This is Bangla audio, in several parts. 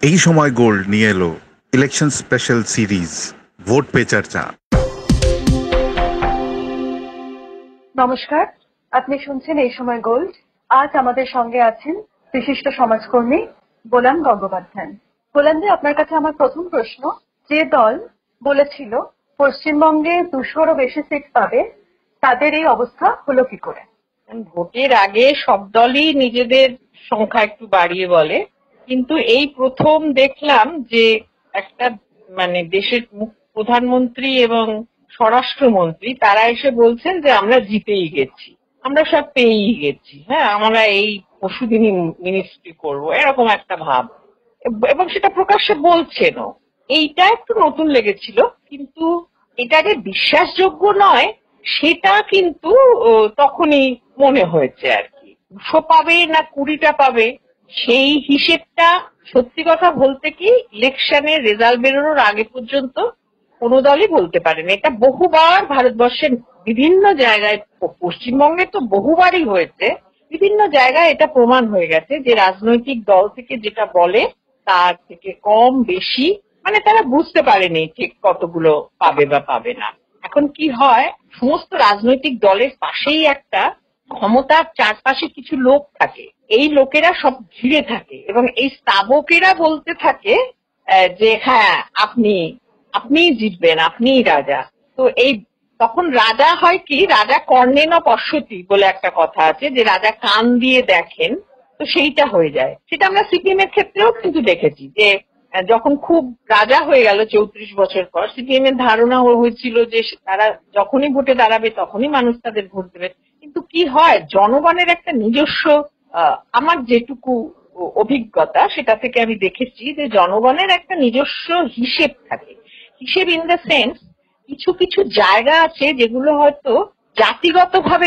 এই সময় গোল্ড নিয়ে এলো ইলেকশন স্পেশাল সিরিজ ভোট পে চর্চা। নমস্কার, আপনি শুনছেন এই সময় গোল্ড। আজ আমাদের সঙ্গে আছেন বিশিষ্ট সমাজকর্মী গোলাম গঙ্গোপাধ্যায়। গোলামজি, আপনার কাছে আমার প্রথম প্রশ্ন, যে দল বলেছিল পশ্চিমবঙ্গে 200-রও বেশি সিট পাবে, তাদের এই অবস্থা হলো কি করে? ভোটের আগে সব দলই নিজেদের সংখ্যা একটু বাড়িয়ে বলে, কিন্তু এই প্রথম দেখলাম যে একটা দেশের প্রধানমন্ত্রী এবং স্বরাষ্ট্রমন্ত্রী তারা এসে বলছেন যে আমরা জিতেই গেছি, আমরা সব পেয়েই গেছি, হ্যাঁ আমরা এই পরশুদিনই মিনিস্ট্রি করব, এরকম একটা ভাব, এবং সেটা প্রকাশ্যে বলছেনও। এইটা একটু নতুন লেগেছিল, কিন্তু এটা যে বিশ্বাসযোগ্য নয় সেটা কিন্তু তখনই মনে হয়েছে আর কি। 200 পাবে না 20টা পাবে সেই হিসেবটা সত্যি কথা বলতে কি ইলেকশনের রেজাল্ট বেরোনোর আগে পর্যন্ত কোনো দলই বলতে পারেনি। এটা বহুবার ভারতবর্ষের বিভিন্ন জায়গায়, পশ্চিমবঙ্গে তো বহুবারই হয়েছে, বিভিন্ন জায়গায় এটা প্রমাণ হয়ে গেছে যে রাজনৈতিক দল থেকে যেটা বলে তার থেকে কম বেশি তারা বুঝতে পারেনি ঠিক কতগুলো পাবে বা পাবে না। এখন কি হয়, সমস্ত রাজনৈতিক দলের পাশেই একটা ক্ষমতার চারপাশে কিছু লোক থাকে, এই লোকেরা সব ঘিরে থাকে এবং এই স্তাবকেরা বলতে থাকে যে হ্যাঁ আপনিই জিতবেন, আপনিই রাজা। তো এই তখন রাজা হয় কি, রাজা কর্ণে ন পশ্যতি বলে একটা কথা আছে, যে রাজা কান দিয়ে দেখেন, তো সেইটা হয়ে যায়। সেটা আমরা সিপিএম এর ক্ষেত্রেও কিন্তু দেখেছি যে যখন খুব রাজা হয়ে গেল 34 বছর পর, সিপিএম এর ধারণা হয়েছিল যে তারা যখনই ভোটে দাঁড়াবে তখনই মানুষ তাদের ভোট দেবে। কিন্তু কি হয়, জনগণের একটা নিজস্ব, আমার যেটুকু অভিজ্ঞতা সেটা থেকে আমি দেখেছি যে জনগণের একটা নিজস্ব হিসেব থাকে। হিসেব ইন দ্য সেন্স, কিছু কিছু জায়গা আছে যেগুলো হয়তো জাতিগতভাবে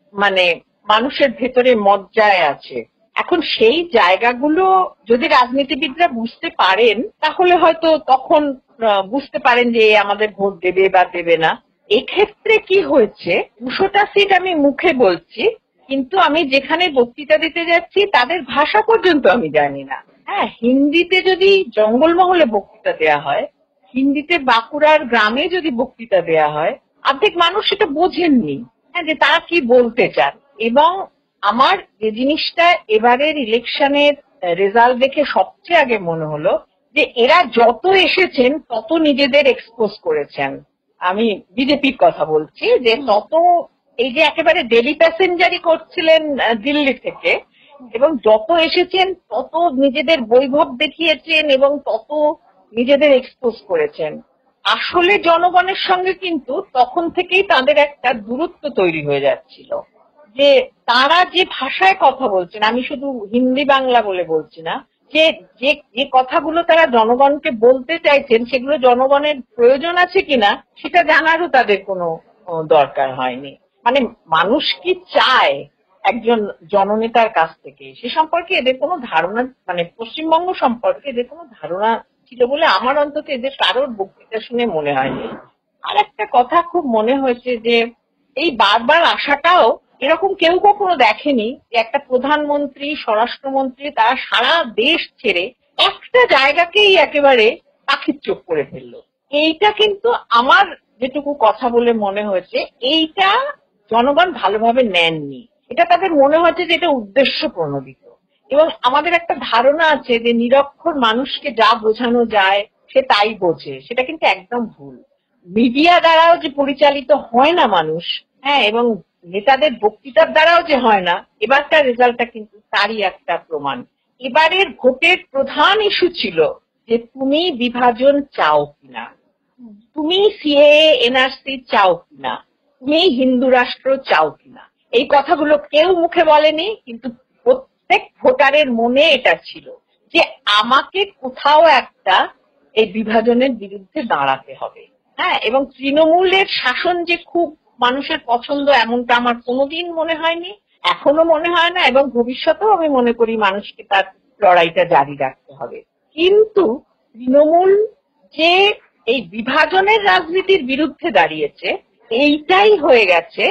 মানুষের ভেতরে মজ্জায় আছে। এখন সেই জায়গাগুলো যদি রাজনীতিবিদরা বুঝতে পারেন তাহলে হয়তো তখন বুঝতে পারেন যে আমাদের ভোট দেবে বা দেবে না। এক্ষেত্রে কি হয়েছে, 200টা সিট আমি মুখে বলছি, কিন্তু আমি যেখানে বক্তৃতা দিতে যাচ্ছি তাদের ভাষা পর্যন্ত আমি জানি না। হ্যাঁ, হিন্দিতে যদি জঙ্গলমহলে বক্তৃতা দেওয়া হয়, হিন্দিতে বাঁকুড়ার গ্রামে যদি বক্তৃতা দেওয়া হয়, অর্ধেক মানুষ সেটা বোঝেননি, হ্যাঁ, যে তারা কি বলতে চান। এবং আমার যে জিনিসটা এবারের ইলেকশনের রেজাল্ট দেখে সবচেয়ে আগে মনে হলো যে এরা যত এসেছেন তত নিজেদের এক্সপোজ করেছেন। আমি বিজেপির কথা বলছি, যে তত এই যে একেবারে ডেলি প্যাসেঞ্জারই করছিলেন দিল্লি থেকে, এবং যত এসেছেন তত নিজেদের বৈভব দেখিয়েছেন এবং তত নিজেদের এক্সপোজ করেছেন। আসলে জনগণের সঙ্গে কিন্তু তখন থেকেই তাদের একটা দূরত্ব তৈরি হয়ে যাচ্ছিল, যে তারা যে ভাষায় কথা বলছেন, আমি শুধু হিন্দি বাংলা বলে বলছি না, যে যে কথাগুলো তারা জনগণকে বলতে চাইছেন সেগুলো জনগণের প্রয়োজন আছে কিনা সেটা জানারও তাদের কোনো দরকার হয়নি। মানুষ কি চায় একজন জননেতার কাছ থেকে সে সম্পর্কে এদের কোনো ধারণা, পশ্চিমবঙ্গ সম্পর্কে এদের কোনো ধারণা ছিল বলে আমার অন্তত এদের কারোর বক্তৃতা শুনে মনে হয়নি। আর একটা কথা খুব মনে হয়েছে যে এই বারবার আসাটাও এরকম কেউ কখনো দেখেনি যে একটা প্রধানমন্ত্রী, স্বরাষ্ট্রমন্ত্রী তারা সারা দেশ ছেড়ে একটা জায়গাকেই একেবারে পাখির চোখ করে ফেললো। এইটা কিন্তু আমার যেটুকু কথা বলে মনে হয়েছে, এইটা জনগণ ভালোভাবে নেননি। এটা তাদের মনে হচ্ছে যে এটা উদ্দেশ্য প্রণোদিত, এবং আমাদের একটা ধারণা আছে যে নিরক্ষর মানুষকে যা বোঝানো যায় সে তাই বোঝে, সেটা কিন্তু একদম ভুল। মিডিয়া দ্বারাও যে পরিচালিত হয় না মানুষ, হ্যাঁ, এবং নেতাদের বক্তৃতার দ্বারাও যে হয় না, এবারকার রেজাল্টটা কিন্তু তারই একটা প্রমাণ। এবারের ভোটের প্রধান ইস্যু ছিল যে তুমি বিভাজন চাও কিনা, তুমি সিএএ এনআরসি চাও কিনা, তুমি হিন্দু রাষ্ট্র চাও কিনা। এই কথাগুলো কেউ মুখে বলেনি, কিন্তু প্রত্যেক ভোটারের মনে এটা ছিল যে আমাকে কোথাও একটা এই বিভাজনের বিরুদ্ধে দাঁড়াতে হবে। হ্যাঁ, এবং তৃণমূলের শাসন যে খুব মানুষের পছন্দ এমনটা আমার কোনোদিন মনে হয়নি, এখনো মনে হয় না, এবং ভবিষ্যতেও আমি মনে করি মানুষকে তার লড়াইটা জারি রাখতে হবে। কিন্তু তৃণমূল যে এই বিভাজনের রাজনীতির বিরুদ্ধে দাঁড়িয়েছে, এইটাই হয়ে গেছে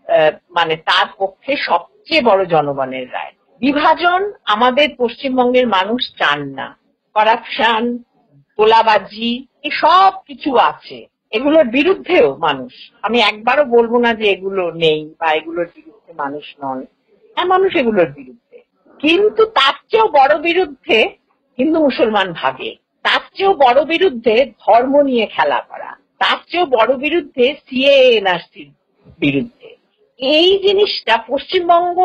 তার পক্ষে সবচেয়ে বড় জনগণের রায়। বিভাজন আমাদের পশ্চিমবঙ্গের মানুষ চান না, করাপশন, তোলাবাজি, এই সব কিছু আছে। এগুলোর বিরুদ্ধেও মানুষ, আমি একবারও বলবো না যে এগুলো নেই বা এগুলোর বিরুদ্ধে মানুষ নন, হ্যাঁ মানুষ এগুলোর বিরুদ্ধে, কিন্তু তার চেয়েও বড় বিরুদ্ধে হিন্দু মুসলমান ভাগে, তার চেয়েও বড় বিরুদ্ধে ধর্ম নিয়ে খেলা করা, তার চেয়েও বড় বিরুদ্ধে সিএএ এনআরসির বিরুদ্ধে। এই জিনিসটা পশ্চিমবঙ্গ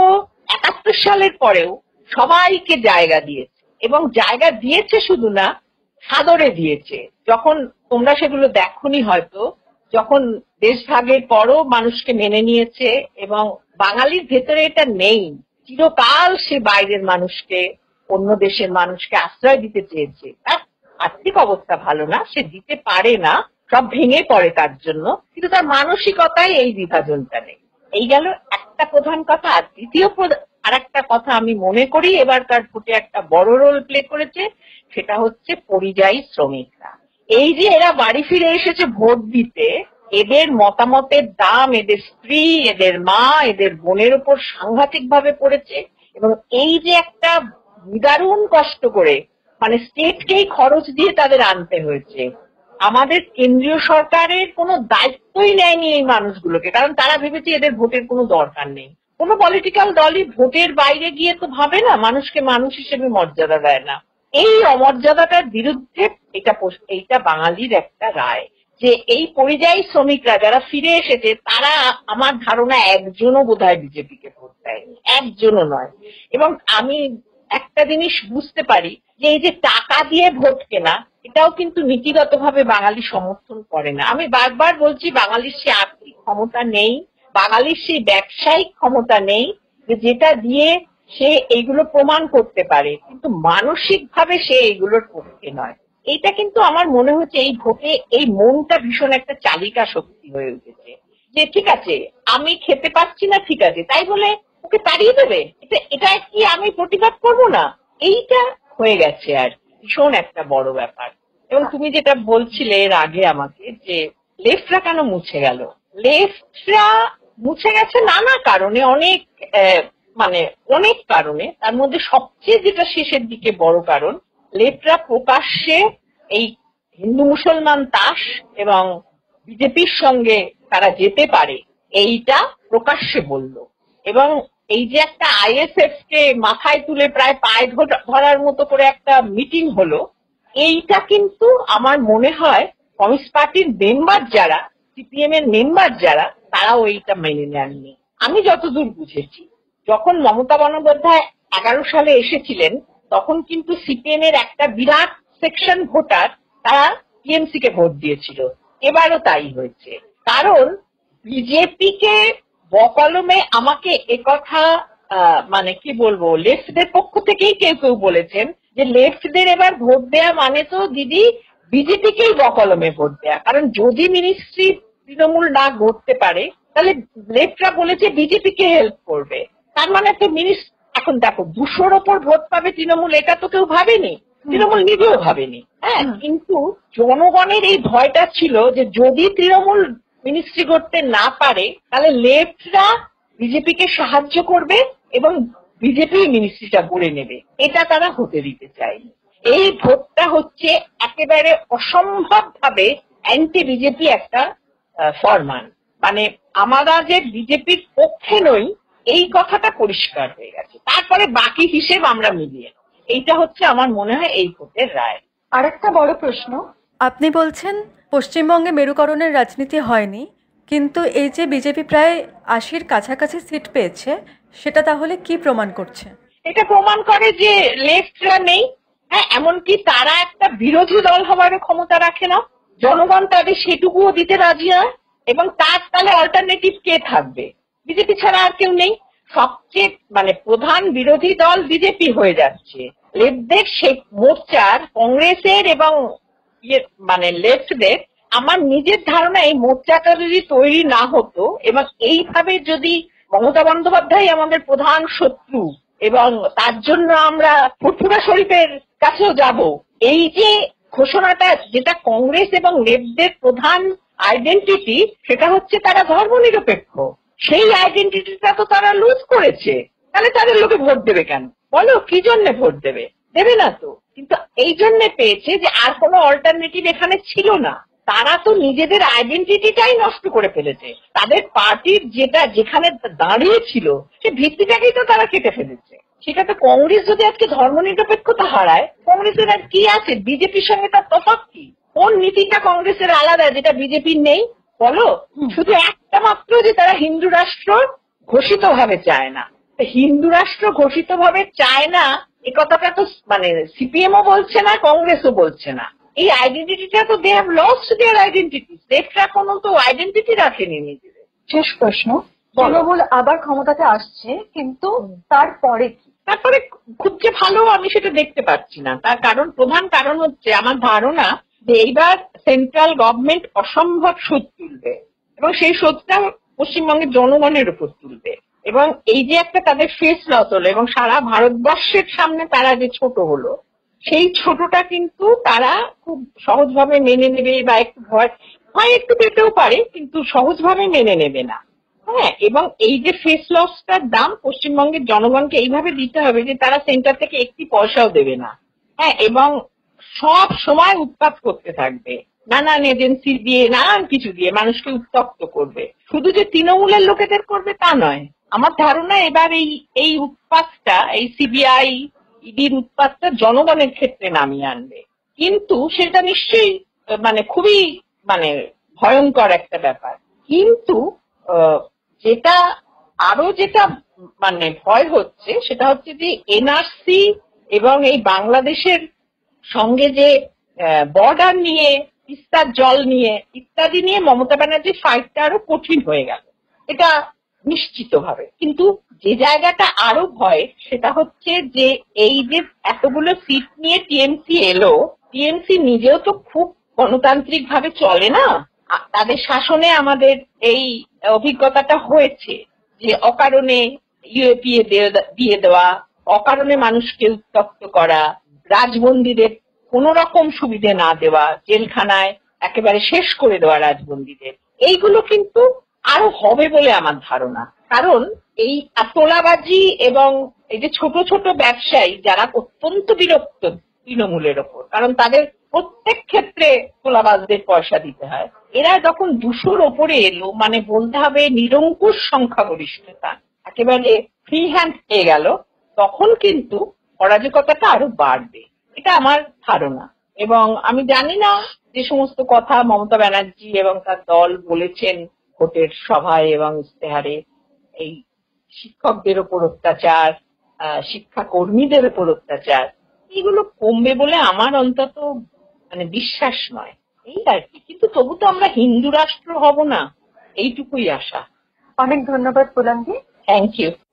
৭১ সালের পরেও সবাইকে জায়গা দিয়েছে, এবং জায়গা দিয়েছে শুধু না, সাদরে দিয়েছে। যখন তোমরা সেগুলো দেখোনি হয়তো, যখন দেশভাগের পরও মানুষকে মেনে নিয়েছে, এবং বাঙালির ভেতরে এটা নেই, চিরকাল সে বাইরের মানুষকে, অন্য দেশের মানুষকে আশ্রয় দিতে চেয়েছে। তার আর্থিক অবস্থা ভালো না, সে দিতে পারে না, সব ভেঙে পড়ে তার জন্য, কিন্তু তার মানসিকতায় এই বিভাজনটা নেই। এই গেল একটা প্রধান কথা। আর দ্বিতীয় আর একটা কথা আমি মনে করি এবারকার ভোটে একটা বড় রোল প্লে করেছে, সেটা হচ্ছে পরিযায়ী শ্রমিকরা। এই যে এরা বাড়ি ফিরে এসেছে ভোট দিতে, এদের মতামতের দাম এদের স্ত্রী, এদের মা, এদের বোনের উপর সাংঘাতিক ভাবে পড়েছে, এবং এই যে একটা নিদারুণ কষ্ট করে, মানে স্টেটকেই খরচ দিয়ে তাদের আনতে হয়েছে। আমাদের কেন্দ্রীয় সরকারের কোনো দায়িত্বই নেয়নি এই মানুষগুলোকে, কারণ তারা ভেবেছে এদের ভোটের কোনো দরকার নেই। কোনো পলিটিক্যাল দলই ভোটের বাইরে গিয়ে তো ভাবে না, মানুষকে মানুষ হিসেবে মর্যাদা দেয় না। এই অমর্যাদাটার বিরুদ্ধে এইটা বাঙালির একটা রায়, যে এই পরিযায়ী শ্রমিকরা যারা ফিরে এসেছে, তারা আমার ধারণা একজনও বোধহয় বিজেপিকে ভোট দেয়নি, একজনও নয়। এবং আমি একটা জিনিস বুঝতে পারি যে এই যে টাকা দিয়ে ভোট কেনা, এটাও কিন্তু নীতিগতভাবে বাঙালি সমর্থন করে না। আমি বারবার বলছি, বাঙালির সে আর্থিক ক্ষমতা নেই, বাঙালির সেই ব্যবসায়িক ক্ষমতা নেই যে যেটা দিয়ে সে এইগুলো প্রমাণ করতে পারে, কিন্তু মানসিকভাবে সে এইগুলোর পক্ষে নয়। এইটা কিন্তু আমার মনে হচ্ছে এই ভোটে এই মনটা ভীষণ একটা চালিকা শক্তি হয়ে উঠেছে, যে ঠিক আছে আমি খেতে পাচ্ছি না, ঠিক আছে, তাই বলে ওকে তাড়িয়ে দেবে, এটা কি আমি প্রতিবাদ করবো না? এইটা হয়ে গেছে আর ভীষণ একটা বড় ব্যাপার। এবং তুমি যেটা বলছিলে এর আগে আমাকে, যে লেফটরা কেন মুছে গেল, লেফটরা মুছে গেছে নানা কারণে, অনেক কারণে। তার মধ্যে সবচেয়ে যেটা শেষের দিকে বড় কারণ, লেফটরা প্রকাশ্যে এই হিন্দু মুসলমান তাস এবং বিজেপির সঙ্গে তারা যেতে পারে এইটা প্রকাশ্যে বলল, এবং এই যে একটা আইএসএফ কে মাথায় তুলে প্রায় পায়ে ধরার মতো করে একটা মিটিং হলো, এইটা কিন্তু আমার মনে হয় কমিউনিস্ট পার্টির মেম্বার যারা, সিপিএম এর মেম্বার যারা, তারাও এইটা মেনে নেননি। আমি যতদূর বুঝেছি, যখন মমতা বন্দ্যোপাধ্যায় 11 সালে এসেছিলেন, তখন কিন্তু সিপিএম এর একটা বিরাট সেকশন ভোটার তারা টিএমসি কে ভোট দিয়েছিল। এবারও তাই হয়েছে, কারণ বিজেপিকে বকলমে আমাকে একথা কি বলবো, লেফটদের পক্ষ থেকেই কেউ কেউ বলেছেন যে লেফটদের এবার ভোট দেয়া মানে তো দিদি বিজেপিকেই বকলমে ভোট দেয়া, কারণ যদি মিনিস্ট্রি তৃণমূল না গড়তে পারে তাহলে লেফটরা বলেছে বিজেপিকে হেল্প করবে। তার মানে তো এখন দেখো 200-র ওপর ভোট পাবে তৃণমূল, এটা তো কেউ ভাবেনি, তৃণমূল নিজেও ভাবেনি। হ্যাঁ, কিন্তু জনগণের এই ভয়টা ছিল যে যদি তৃণমূল মিনিস্ট্রি করতে না পারে তাহলে লেফটরা বিজেপিকে সাহায্য করবে এবং বিজেপি মিনিস্ট্রিটা গড়ে নেবে, এটা তারা হতে দিতে চায়নি। এই ভোটটা হচ্ছে একেবারে অসম্ভব ভাবে অ্যান্টি বিজেপি একটা ফরমান, মানে আমরা যে বিজেপির পক্ষে নই এই কথাটা পরিষ্কার হয়ে গেছে। তারপরে বাকি হিসেব আমরা মিলিয়ে নেব, এইটা হচ্ছে আমার মনে হয় এই ভোটের রায়। আরেকটা বড় প্রশ্ন, আপনি বলছেন পশ্চিমবঙ্গে মেরুকরণের রাজনীতি হয়নি, কিন্তু এই যে বিজেপি প্রায় 80-র কাছাকাছি সিট পেয়েছে, সেটা তাহলে কি প্রমাণ করছে? এটা প্রমাণ করে যে লেফটরা নেই, হ্যাঁ, এমনকি তারা একটা বিরোধী দল হওয়ার ক্ষমতা রাখে না, জনগণ তাদের সেটুকুও দিতে রাজি নয়, এবং তাহলে অল্টারনেটিভ কে থাকবে? বিজেপি ছাড়া আর কেউ নেই। সবচেয়ে প্রধান বিরোধী দল বিজেপি হয়ে যাচ্ছে। লেফটদের সেই মোর্চার, কংগ্রেসের এবং লেফটদের, আমার নিজের ধারণা এই মোর্চাটা যদি তৈরি না হতো এবং এইভাবে যদি মমতা বন্দ্যোপাধ্যায় আমাদের প্রধান শত্রু এবং তার জন্য আমরা ফুরফুরা শরীফের কাছেও যাব, এই যে ঘোষণাটা, যেটা কংগ্রেস এবং লেফটদের প্রধান আইডেন্টিটি, সেটা হচ্ছে তারা ধর্মনিরপেক্ষ, সেই আইডেন্টিটিটা তো তারা লুজ করেছে। তাহলে তাদের লোকে ভোট দেবে কেন বলো? কি জন্য ভোট দেবে? দেবে না তো, কিন্তু এই জন্য পেয়েছে যে আর কোনো অল্টারনেটিভ এখানে ছিল না। তারা তো নিজেদের আইডেন্টিটিটাই নষ্ট করে ফেলেছে, তাদের পার্টির যেখানে দাঁড়িয়েছিল সে ভিত্তিটাকেই তো তারা কেটে ফেলেছে। সেটা তো কংগ্রেস যদি আজকে ধর্মনিরপেক্ষতা হারায়, কংগ্রেসের আর কি আছে? বিজেপির সঙ্গে তার তফাৎ কি? কোন নীতিটা কংগ্রেসের আলাদা যেটা বিজেপির নেই বলো? শুধু একটা মাত্র যে তারা হিন্দু রাষ্ট্র ঘোষিত ভাবে চায় না। হিন্দু রাষ্ট্র ঘোষিত ভাবে চায় না এ কথাটা তো মানে সিপিএমও বলছে না, কংগ্রেসও বলছে না। এই আইডেন্টিটিটা তো they have lost their identity. দেশটা কোনো তো আইডেন্টিটি রাখেনি নিজেদের। শেষ প্রশ্ন, তৃণমূল আবার ক্ষমতাতে আসছে, কিন্তু তারপরে কি? তারপরে খুব যে ভালো আমি সেটা দেখতে পাচ্ছি না। তার প্রধান কারণ হচ্ছে আমার ধারণা যে এইবার সেন্ট্রাল গভর্নমেন্ট অসম্ভব সুদ তুলবে এবং সেই সুদটা পশ্চিমবঙ্গের জনগণের উপর তুলবে। এবং এই যে একটা তাদের ফেস লস হলো এবং সারা ভারতবর্ষের সামনে তারা যে ছোট হলো, সেই ছোটটা কিন্তু তারা খুব সহজভাবে মেনে নেবে, বা একটু ভয় একটু পেতেও পারে, কিন্তু সহজভাবে মেনে নেবে না। হ্যাঁ, এবং এই যে ফেস লসটার দাম পশ্চিমবঙ্গের জনগণকে এইভাবে দিতে হবে যে তারা সেন্টার থেকে একটি পয়সাও দেবে না। হ্যাঁ, এবং সব সময় উৎপাত করতে থাকবে, নানান এজেন্সি দিয়ে নানান কিছু দিয়ে মানুষকে উত্তপ্ত করবে। শুধু যে তৃণমূলের লোকেদের করবে তা নয়, আমার ধারণা এবার এই উৎপাতটা, এই সিবিআই ইডির উৎপাতটা জনগণের ক্ষেত্রে নামিয়ে আনবে। কিন্তু সেটা নিশ্চয়ই মানে খুবই মানে ভয়ঙ্কর একটা ব্যাপার। কিন্তু যেটা মানে ভয় হচ্ছে সেটা হচ্ছে যে এনআরসি এবং এই বাংলাদেশের সঙ্গে যে বর্ডার নিয়ে, তিস্তার জল নিয়ে ইত্যাদি নিয়ে মমতা ব্যানার্জির ফাইটটা আরো কঠিন হয়ে গেল, এটা নিশ্চিতভাবে। কিন্তু যে জায়গাটা আরো ভয় সেটা হচ্ছে যে এই যে এতগুলো সিট নিয়ে টিএমসি এলো, টিএমসি নিজেও তো খুব গণতান্ত্রিক ভাবে চলে না। তাদের শাসনে আমাদের এই অভিজ্ঞতাটা হয়েছে যে অকারণে ইউএপিএ দিয়ে দেওয়া, অকারণে মানুষকে উত্তপ্ত করা, রাজবন্দীদের কোন রকম সুবিধে না দেওয়া, জেলখানায় একেবারে শেষ করে দেওয়া রাজবন্দীদের, এইগুলো কিন্তু আরো হবে বলে আমার ধারণা। কারণ এই তোলাবাজি এবং এই যে ছোট ছোট ব্যবসায়ী যারা অত্যন্ত বিরক্ত তৃণমূলের ওপর, কারণ তাদের প্রত্যেক ক্ষেত্রে তোলাবাজদের পয়সা দিতে হয়, এরা যখন 200-র ওপরে এলো, মানে বলতে হবে নিরঙ্কুশ সংখ্যাগরিষ্ঠতা, একেবারে ফ্রি হ্যান্ড পেয়ে গেল, তখন কিন্তু অরাজকতাটা আরো বাড়বে, এটা আমার ধারণা। এবং আমি জানি না যে সমস্ত কথা মমতা ব্যানার্জি এবং তার দল বলেছেন ভোটের সভায় এবং ইস্তেহারে, এই শিক্ষকদের ওপর অত্যাচার, শিক্ষা কর্মীদের উপর অত্যাচার, এগুলো কমবে বলে আমার অন্তত মানে বিশ্বাস নয়, এই আর কি। কিন্তু তবু তো আমরা হিন্দু রাষ্ট্র হব না, এইটুকুই আশা। অনেক ধন্যবাদ পুলমজি। Thank you.